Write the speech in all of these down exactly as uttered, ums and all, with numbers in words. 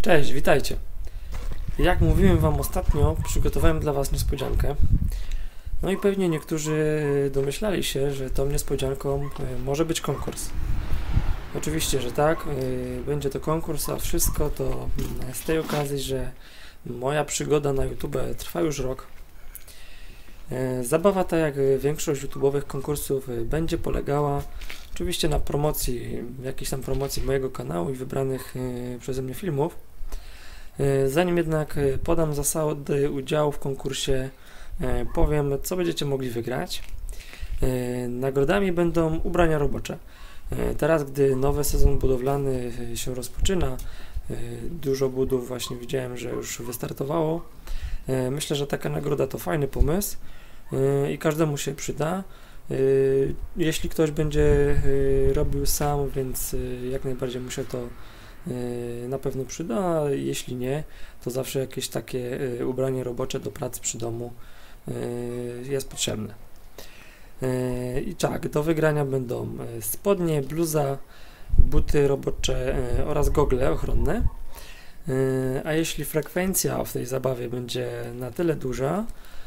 Cześć, witajcie. Jak mówiłem Wam ostatnio, przygotowałem dla Was niespodziankę. No i pewnie niektórzy domyślali się, że tą niespodzianką może być konkurs. Oczywiście, że tak, będzie to konkurs, a wszystko to z tej okazji, że moja przygoda na YouTube trwa już rok. Zabawa, tak jak większość YouTube'owych konkursów, będzie polegała oczywiście na promocji, jakiejś tam promocji mojego kanału i wybranych przeze mnie filmów. Zanim jednak podam zasady udziału w konkursie, powiem, co będziecie mogli wygrać. Nagrodami będą ubrania robocze. Teraz, gdy nowy sezon budowlany się rozpoczyna, dużo budów właśnie widziałem, że już wystartowało. Myślę, że taka nagroda to fajny pomysł i każdemu się przyda. Jeśli ktoś będzie robił sam, więc jak najbardziej mu się to na pewno przyda, a jeśli nie, to zawsze jakieś takie ubranie robocze do pracy przy domu jest potrzebne. I tak, do wygrania będą spodnie, bluza, buty robocze oraz gogle ochronne. A jeśli frekwencja w tej zabawie będzie na tyle duża,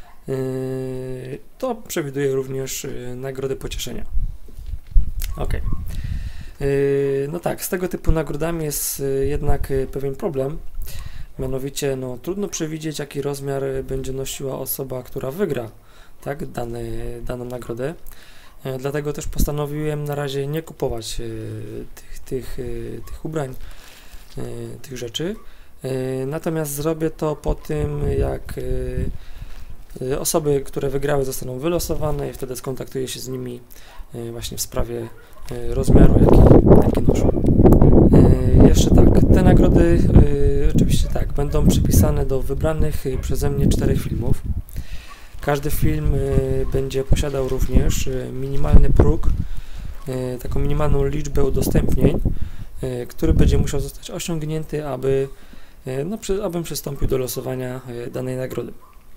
to przewiduję również nagrody pocieszenia. Ok. No tak, z tego typu nagrodami jest jednak pewien problem. Mianowicie, no, trudno przewidzieć, jaki rozmiar będzie nosiła osoba, która wygra, tak, dane, daną nagrodę. Dlatego też postanowiłem na razie nie kupować tych, tych, tych ubrań, tych rzeczy. Natomiast zrobię to po tym, jak osoby, które wygrały, zostaną wylosowane i wtedy skontaktuję się z nimi właśnie w sprawie rozmiaru, jaki, jaki noszą. Jeszcze tak, te nagrody oczywiście tak, będą przypisane do wybranych przeze mnie czterech filmów. Każdy film będzie posiadał również minimalny próg, taką minimalną liczbę udostępnień, który będzie musiał zostać osiągnięty, aby, no, abym przystąpił do losowania danej nagrody.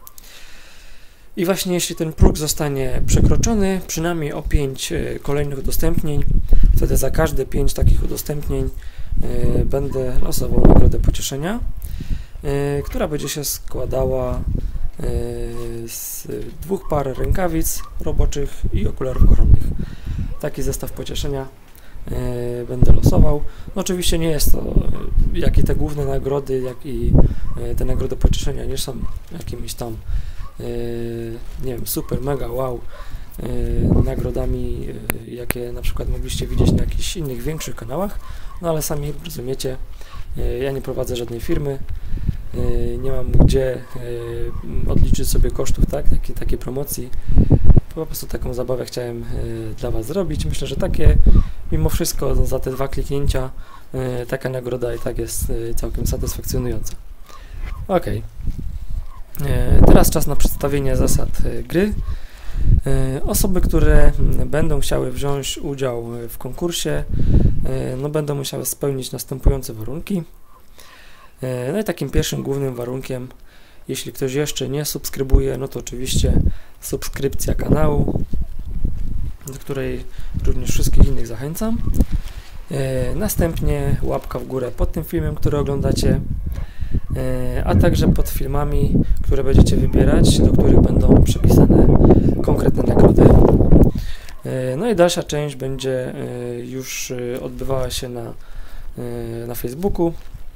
I właśnie jeśli ten próg zostanie przekroczony, przynajmniej o pięć kolejnych udostępnień, wtedy za każde pięć takich udostępnień y, będę losował nagrodę pocieszenia, y, która będzie się składała y, z dwóch par rękawic roboczych i okularów ochronnych. Taki zestaw pocieszenia y, będę losował. No oczywiście nie jest to, jak i te główne nagrody, jak i y, te nagrody pocieszenia nie są jakimiś tam Yy, nie wiem, super, mega, wow yy, nagrodami, yy, jakie na przykład mogliście widzieć na jakichś innych większych kanałach, no ale sami rozumiecie, yy, ja nie prowadzę żadnej firmy, yy, nie mam gdzie yy, odliczyć sobie kosztów, tak, takiej, takiej promocji, po prostu taką zabawę chciałem yy, dla Was zrobić. Myślę, że takie, mimo wszystko za te dwa kliknięcia yy, taka nagroda i tak jest yy, całkiem satysfakcjonująca. Ok. Teraz czas na przedstawienie zasad gry. Osoby, które będą chciały wziąć udział w konkursie, no będą musiały spełnić następujące warunki. No i takim pierwszym głównym warunkiem, jeśli ktoś jeszcze nie subskrybuje, no to oczywiście subskrypcja kanału, do której również wszystkich innych zachęcam. Następnie łapka w górę pod tym filmem, który oglądacie, a także pod filmami, które będziecie wybierać, do których będą przypisane konkretne nagrody. No i dalsza część będzie już odbywała się na, na Facebooku.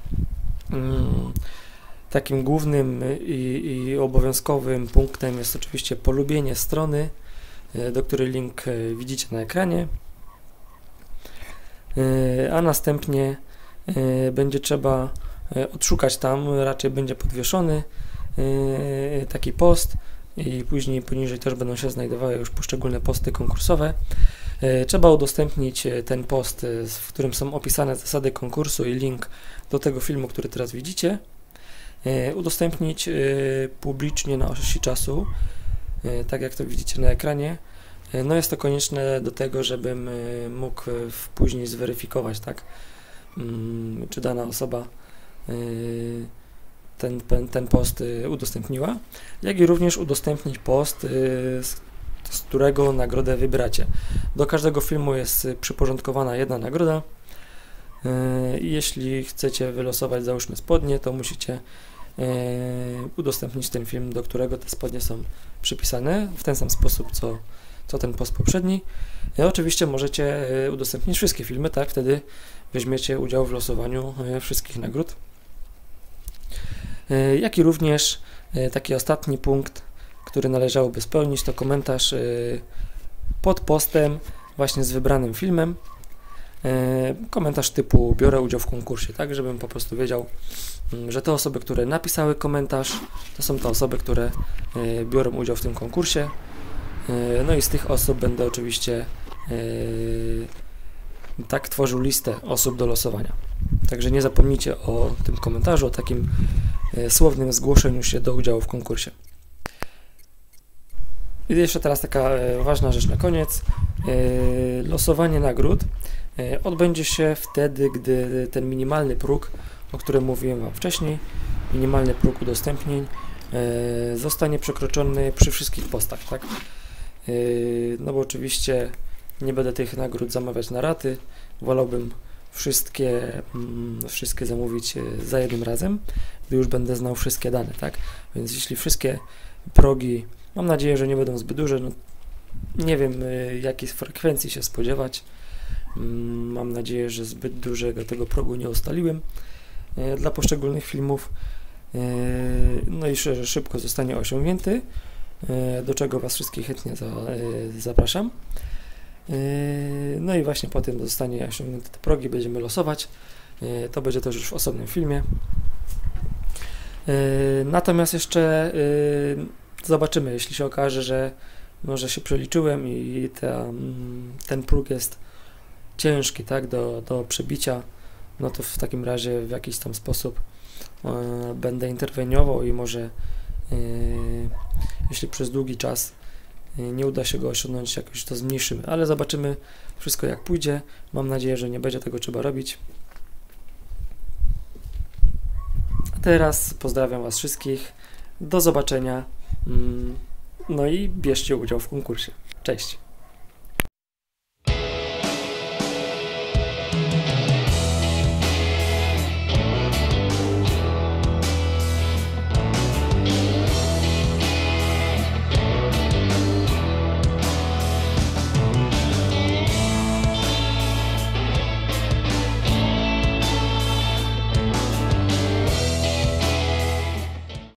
Takim głównym i, i obowiązkowym punktem jest oczywiście polubienie strony, do której link widzicie na ekranie, a następnie będzie trzeba odszukać tam, raczej będzie podwieszony taki post i później poniżej też będą się znajdowały już poszczególne posty konkursowe. Trzeba udostępnić ten post, w którym są opisane zasady konkursu i link do tego filmu, który teraz widzicie. Udostępnić publicznie na osi czasu, tak jak to widzicie na ekranie. No jest to konieczne do tego, żebym mógł później zweryfikować, tak, czy dana osoba ten, ten, ten post udostępniła, jak i również udostępnić post, z, z którego nagrodę wybracie. Do każdego filmu jest przyporządkowana jedna nagroda. Jeśli chcecie wylosować, załóżmy, spodnie, to musicie udostępnić ten film, do którego te spodnie są przypisane, w ten sam sposób, co, co ten post poprzedni. I oczywiście możecie udostępnić wszystkie filmy, tak? Wtedy weźmiecie udział w losowaniu wszystkich nagród. Jak i również taki ostatni punkt, który należałoby spełnić, to komentarz pod postem właśnie z wybranym filmem. Komentarz typu biorę udział w konkursie, tak, żebym po prostu wiedział, że te osoby, które napisały komentarz, to są te osoby, które biorą udział w tym konkursie. No i z tych osób będę oczywiście tak tworzył listę osób do losowania. Także nie zapomnijcie o tym komentarzu, o takim słownym zgłoszeniu się do udziału w konkursie. I jeszcze teraz taka ważna rzecz na koniec. Losowanie nagród odbędzie się wtedy, gdy ten minimalny próg, o którym mówiłem Wam wcześniej, minimalny próg udostępnień zostanie przekroczony przy wszystkich postach, tak? No bo oczywiście nie będę tych nagród zamawiać na raty, wolałbym wszystkie, wszystkie zamówić za jednym razem, gdy już będę znał wszystkie dane, tak? Więc jeśli wszystkie progi, mam nadzieję, że nie będą zbyt duże, no, nie wiem jakiej frekwencji się spodziewać, mam nadzieję, że zbyt dużego tego progu nie ustaliłem dla poszczególnych filmów, no i że szybko zostanie osiągnięty, do czego Was wszystkich chętnie za, zapraszam. No i właśnie po tym zostanie osiągnięte te progi, będziemy losować, to będzie też już w osobnym filmie. Natomiast jeszcze zobaczymy, jeśli się okaże, że może się przeliczyłem i ta, ten próg jest ciężki, tak, do, do przebicia, no to w takim razie w jakiś tam sposób e, będę interweniował i może e, jeśli przez długi czas e, nie uda się go osiągnąć, jakoś to zmniejszymy, ale zobaczymy wszystko jak pójdzie. Mam nadzieję, że nie będzie tego trzeba robić. A teraz pozdrawiam Was wszystkich, do zobaczenia, no i bierzcie udział w konkursie. Cześć!